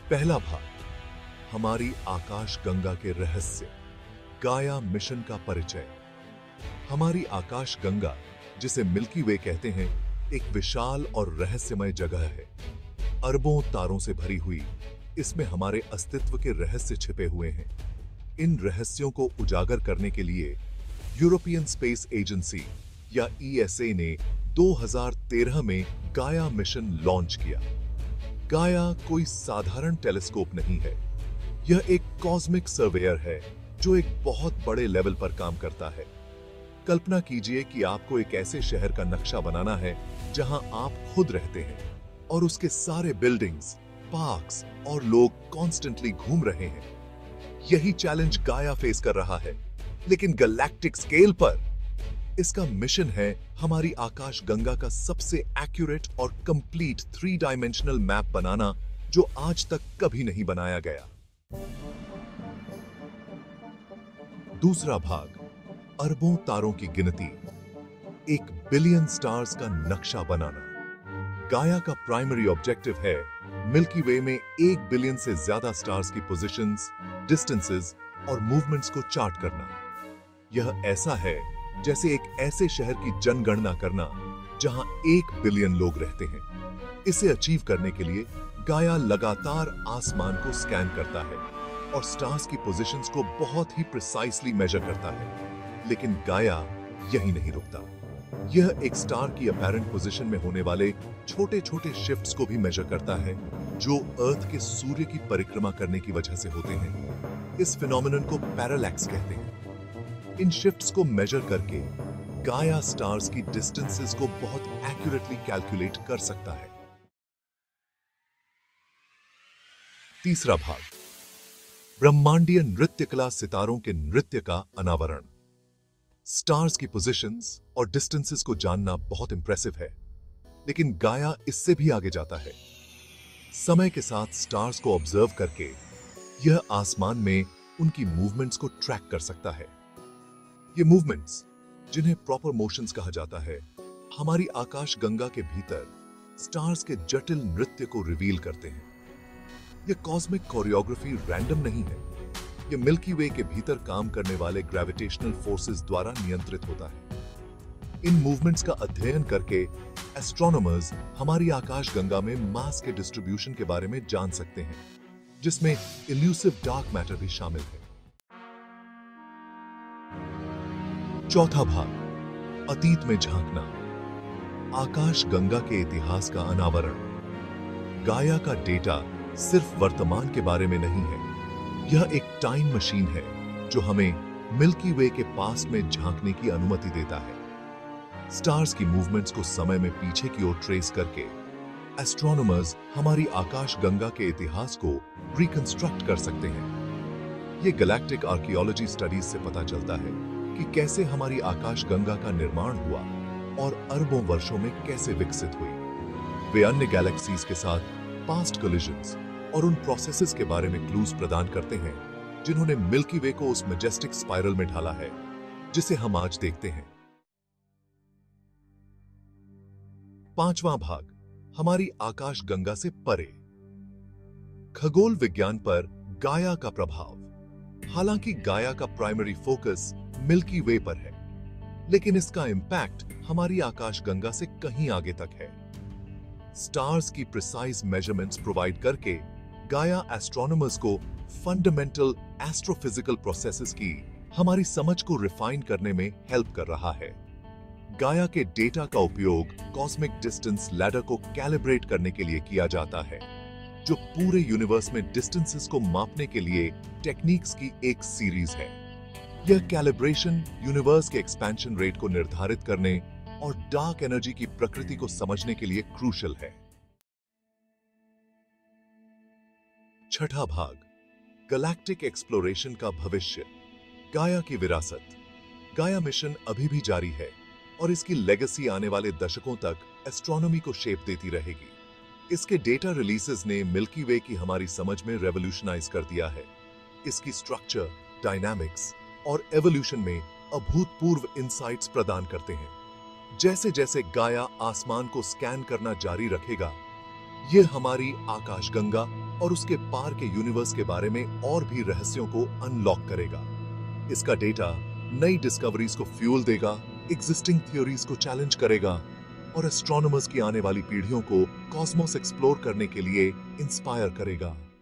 पहला भाग, हमारी आकाश गंगा के रहस्य, गाया मिशन का परिचय। हमारी आकाश गंगा, जिसे मिल्की वे कहते हैं, एक विशाल और रहस्यमय जगह है। अरबों तारों से भरी हुई इसमें हमारे अस्तित्व के रहस्य छिपे हुए हैं। इन रहस्यों को उजागर करने के लिए यूरोपियन स्पेस एजेंसी या ईएसए ने 2013 में गाया मिशन लॉन्च किया। गाया कोई साधारण टेलीस्कोप नहीं है। यह एक कॉस्मिक सर्वेयर है जो एक बहुत बड़े लेवल पर काम करता है। कल्पना कीजिए कि आपको एक ऐसे शहर का नक्शा बनाना है जहां आप खुद रहते हैं और उसके सारे बिल्डिंग्स, पार्क्स और लोग कॉन्स्टेंटली घूम रहे हैं। यही चैलेंज गाया फेस कर रहा है, लेकिन गैलेक्टिक स्केल पर। इसका मिशन है हमारी आकाश गंगा का सबसे एक्यूरेट और कंप्लीट 3 डायमेंशनल मैप बनाना, जो आज तक कभी नहीं बनाया गया। दूसरा भाग, अरबों तारों की गिनती, 1 बिलियन स्टार्स का नक्शा बनाना। गाया का प्राइमरी ऑब्जेक्टिव है मिल्की वे में 1 बिलियन से ज्यादा स्टार्स की पोजीशंस, डिस्टेंसेस और मूवमेंट्स को चार्ट करना। यह ऐसा है जैसे एक ऐसे शहर की जनगणना करना जहां 1 बिलियन लोग रहते हैं। इसे अचीव करने के लिए गाया लगातार आसमान को स्कैन करता है और स्टार्स की पोजीशंस को बहुत ही प्रिसाइसली मेजर करता है। लेकिन गाया यही नहीं रुकता। यह एक स्टार की अपैरेंट पोजीशन में होने वाले छोटे-छोटे शिफ्ट्स को भी मेजर करता है, जो अर्थ के सूर्य की परिक्रमा करने की वजह से होते हैं। इस फिनोमेनन को पैरालैक्स कहते हैं। इन शिफ्ट्स को मेजर करके गाया स्टार्स की डिस्टेंसेस को बहुत एक्यूरेटली कैलकुलेट कर सकता है। तीसरा भाग, ब्रह्मांडीय नृत्य कला सितारों के नृत्य का अनावरण। स्टार्स की पोजीशंस और डिस्टेंसेस को जानना बहुत इंप्रेसिव है, लेकिन गाया इससे भी आगे जाता है। समय के साथ स्टार्स को ऑब्जर्व करके यह आसमान में उनकी मूवमेंट्स को ट्रैक कर सकता है। ये मूवमेंट्स, जिन्हें प्रॉपर मोशंस कहा जाता है, हमारी आकाश गंगा के भीतर स्टार्स के जटिल नृत्य को रिवील करते हैं। यह कॉस्मिक कोरियोग्राफी रैंडम नहीं है। यह मिल्की वे के भीतर काम करने वाले ग्रेविटेशनल फोर्सेस द्वारा नियंत्रित होता है। इन मूवमेंट्स का अध्ययन करके एस्ट्रोनॉमर्स हमारी आकाश गंगा में मास के डिस्ट्रीब्यूशन के बारे में जान सकते हैं, जिसमें इल्यूसिव डार्क मैटर भी शामिल है। चौथा भाग, अतीत में झांकना, आकाश गंगा के इतिहास का अनावरण। गाया का डेटा सिर्फ वर्तमान के बारे में नहीं है। यह एक टाइम मशीन है जो हमें मिल्की वे के पास्ट में झांकने की अनुमति देता है। स्टार्स की मूवमेंट्स को समय में पीछे की ओर ट्रेस करके एस्ट्रोनॉमर्स हमारी आकाश गंगा के इतिहास को रिकंस्ट्रक्ट कर सकते हैं। ये गैलेक्टिक आर्कियोलॉजी स्टडीज से पता चलता है कि कैसे हमारी आकाश गंगा का निर्माण हुआ और अरबों वर्षों में कैसे विकसित हुई। वे अन्य गैलेक्सीज के साथ पास्ट कोलिजन्स और उन प्रोसेसेस के बारे में क्लूज प्रदान करते हैं, जिन्होंने मिल्की वे को उस मैजेस्टिक स्पाइरल में ढाला है जिसे हम आज देखते हैं। पांचवां भाग, हमारी आकाश गंगा से परे, खगोल विज्ञान पर गाया का प्रभाव। हालांकि गाया का प्राइमरी फोकस मिल्की वे पर है, लेकिन इसका इंपैक्ट हमारी आकाश गंगा से कहीं आगे तक है। स्टार्स की प्रिसाइज मेजरमेंट्स प्रोवाइड करके गाया एस्ट्रोनॉमर्स को फंडामेंटल एस्ट्रोफिजिकल प्रोसेसेस की हमारी समझ को रिफाइन करने में हेल्प कर रहा है। गाया के डेटा का उपयोग कॉस्मिक डिस्टेंस लैडर को कैलिब्रेट करने के लिए किया जाता है, जो पूरे यूनिवर्स में डिस्टेंसेस को मापने के लिए टेक्निक्स की एक सीरीज है। यह कैलिब्रेशन यूनिवर्स के एक्सपेंशन रेट को निर्धारित करने और डार्क एनर्जी की प्रकृति को समझने के लिए क्रूशल है। छठा भाग, गैलेक्टिक एक्सप्लोरेशन का भविष्य, गाया की विरासत। गाया मिशन अभी भी जारी है और इसकी लेगेसी आने वाले दशकों तक एस्ट्रोनॉमी को शेप देती रहेगी। इसके डेटा रिलीजेस ने मिल्की वे की हमारी समझ में रेवोल्यूशनाइज कर दिया है। इसकी स्ट्रक्चर, डायनामिक्स और एवोल्यूशन में अभूतपूर्व इंसाइट्स प्रदान करते हैं। जैसे जैसे गाया आसमान को स्कैन करना जारी रखेगा, यह हमारी आकाशगंगा और उसके पार के यूनिवर्स के बारे में और भी रहस्यों को अनलॉक करेगा। इसका डेटा नई डिस्कवरीज को फ्यूल देगा, एग्जिस्टिंग थ्योरीज को चैलेंज करेगा और एस्ट्रोनॉमर्स की आने वाली पीढ़ियों को कॉस्मोस एक्सप्लोर करने के लिए इंस्पायर करेगा।